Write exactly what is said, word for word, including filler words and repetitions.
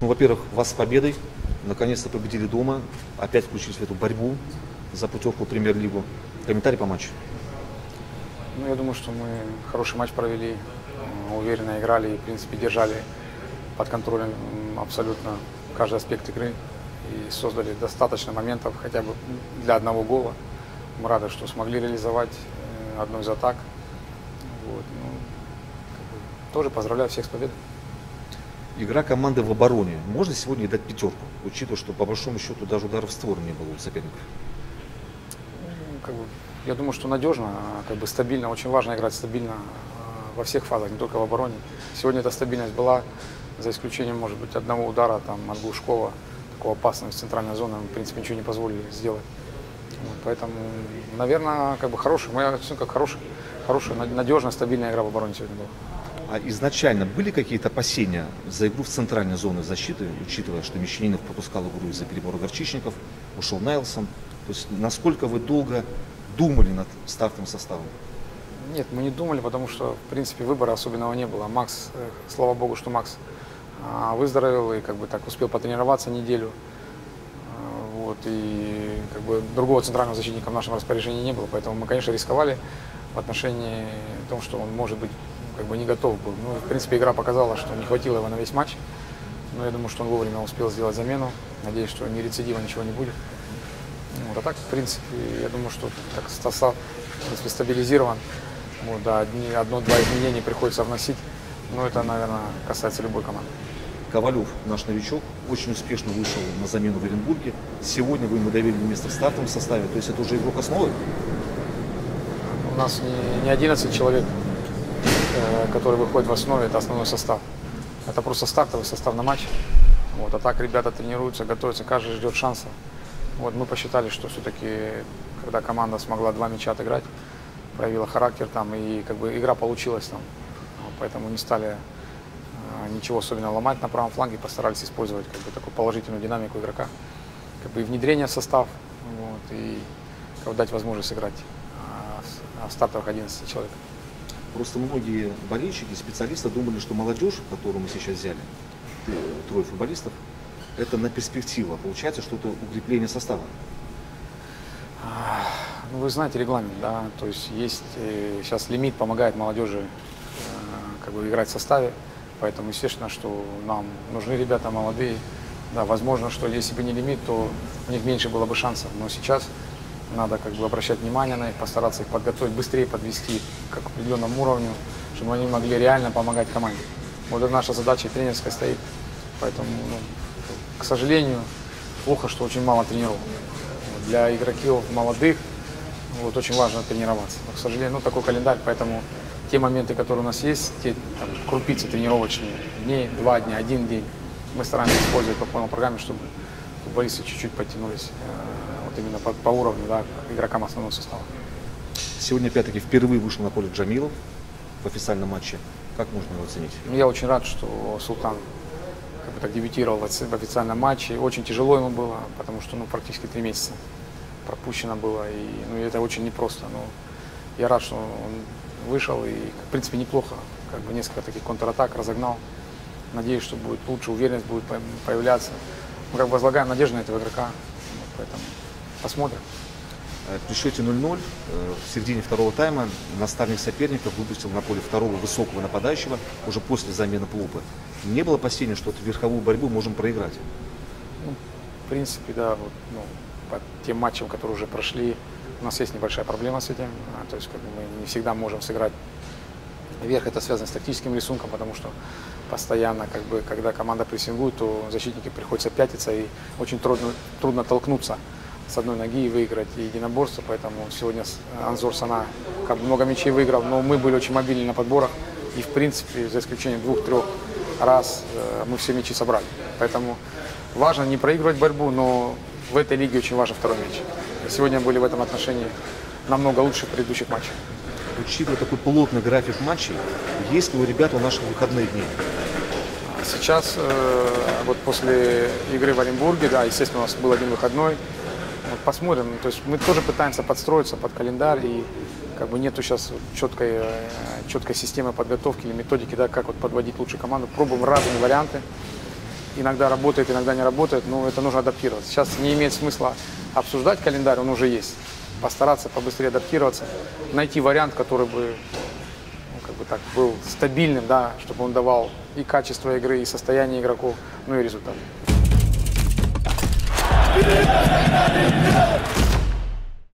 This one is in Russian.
Ну, во-первых, вас с победой. Наконец-то победили дома. Опять включились в эту борьбу за путевку в премьер-лигу. Комментарий по матчу. Ну, я думаю, что мы хороший матч провели, уверенно играли и, в принципе, держали под контролем абсолютно каждый аспект игры и создали достаточно моментов хотя бы для одного гола. Мы рады, что смогли реализовать одну из атак. Вот. Ну, как бы, тоже поздравляю всех с победой. Игра команды в обороне. Можно сегодня дать пятерку, учитывая, что по большому счету даже ударов в створ не было у соперников? Ну, как бы, я думаю, что надежно, как бы стабильно. Очень важно играть стабильно во всех фазах, не только в обороне. Сегодня эта стабильность была, за исключением, может быть, одного удара там, от Глушкова, такого опасного из центральной зоны, мы, в принципе, ничего не позволили сделать. Вот, поэтому, наверное, как бы хорошая, моя оценка хорошая, хорошая, надежная, стабильная игра в обороне сегодня была. А изначально были какие-то опасения за игру в центральной зоне защиты, учитывая, что Мещанинов пропускал игру из-за перебора Горчичников, ушел Найлсон? То есть насколько вы долго думали над стартовым составом? Нет, мы не думали, потому что, в принципе, выбора особенного не было. Макс, слава богу, что Макс выздоровел и как бы так успел потренироваться неделю. Вот, и как бы другого центрального защитника в нашем распоряжении не было, поэтому мы, конечно, рисковали в отношении того, что он может быть как бы не готов был. Ну, в принципе, игра показала, что не хватило его на весь матч. Но я думаю, что он вовремя успел сделать замену. Надеюсь, что ни рецидива, ничего не будет. Вот, а так, в принципе, я думаю, что так состав, в принципе, стабилизирован. Вот, да, одно-два изменения приходится вносить. Но это, наверное, касается любой команды. Ковалев, наш новичок, очень успешно вышел на замену в Оренбурге. Сегодня вы ему доверили место в стартовом составе. То есть это уже игрок основы? У нас не, не одиннадцать человек, который выходит в основе, это основной состав. Это просто стартовый состав на матч. Вот, а так ребята тренируются, готовятся, каждый ждет шанса. Вот, мы посчитали, что все-таки, когда команда смогла два мяча отыграть, проявила характер там, и как бы игра получилась там. Вот, поэтому не стали а, ничего особенного ломать на правом фланге, постарались использовать как бы, такую положительную динамику игрока. Как бы и внедрение в состав, вот, и как бы, дать возможность сыграть а, в стартовых одиннадцати человек. Просто многие болельщики, специалисты думали, что молодежь, которую мы сейчас взяли, трое футболистов, это на перспективу. Получается, что это укрепление состава. Ну, вы знаете регламент, да, то есть есть э, сейчас лимит помогает молодежи э, как бы играть в составе, поэтому естественно, что нам нужны ребята молодые. Да, возможно, что если бы не лимит, то у них меньше было бы шансов, но сейчас надо как бы обращать внимание на них, постараться их подготовить, быстрее подвести к определенному уровню, чтобы они могли реально помогать команде. Вот это наша задача и тренерская стоит. Поэтому, ну, к сожалению, плохо, что очень мало тренировок. Для игроков молодых вот, очень важно тренироваться. Но, к сожалению, ну, такой календарь, поэтому те моменты, которые у нас есть, те там, крупицы тренировочные, дней, два дня, один день, мы стараемся использовать по полной программе, чтобы футболисты чуть-чуть подтянулись. Вот именно по, по уровню, да, к игрокам основного состава. Сегодня, опять-таки, впервые вышел на поле Джамилов в официальном матче. Как можно его оценить? Я очень рад, что Султан как бы, так дебютировал в официальном матче. Очень тяжело ему было, потому что ну, практически три месяца пропущено было. И ну, это очень непросто. Но я рад, что он вышел и, в принципе, неплохо. Как бы несколько таких контратак разогнал. Надеюсь, что будет лучше, уверенность будет появляться. Мы как бы возлагаем надежду на этого игрока. Поэтому посмотрим. При счете ноль-ноль в середине второго тайма наставник соперников выпустил на поле второго высокого нападающего уже после замены Плопы. Не было опасения, что эту верховую борьбу можем проиграть? Ну, в принципе, да. Вот, ну, по тем матчам, которые уже прошли, у нас есть небольшая проблема с этим. А, то есть как бы, мы не всегда можем сыграть вверх. Это связано с тактическим рисунком, потому что постоянно, как бы, когда команда прессингует, то защитники приходится пятиться и очень трудно, трудно толкнуться с одной ноги и выиграть единоборство, поэтому сегодня Анзор Сана как бы много мячей выиграл, но мы были очень мобильны на подборах и в принципе за исключением двух-трех раз мы все мячи собрали, поэтому важно не проигрывать борьбу, но в этой лиге очень важен второй мяч. Сегодня были в этом отношении намного лучше предыдущих матчей. Учитывая такой плотный график матчей, есть ли у ребят у наших выходные дни? Сейчас, вот после игры в Оренбурге, да, естественно, у нас был один выходной. Вот посмотрим. То есть мы тоже пытаемся подстроиться под календарь, и как бы нету сейчас четкой, четкой системы подготовки или методики, да, как вот подводить лучше команду. Пробуем разные варианты. иногда работает, иногда не работает, но это нужно адаптироваться. Сейчас не имеет смысла обсуждать календарь, он уже есть. Постараться побыстрее адаптироваться, найти вариант, который бы, ну, как бы так, был стабильным, да, чтобы он давал и качество игры, и состояние игроков, ну и результат.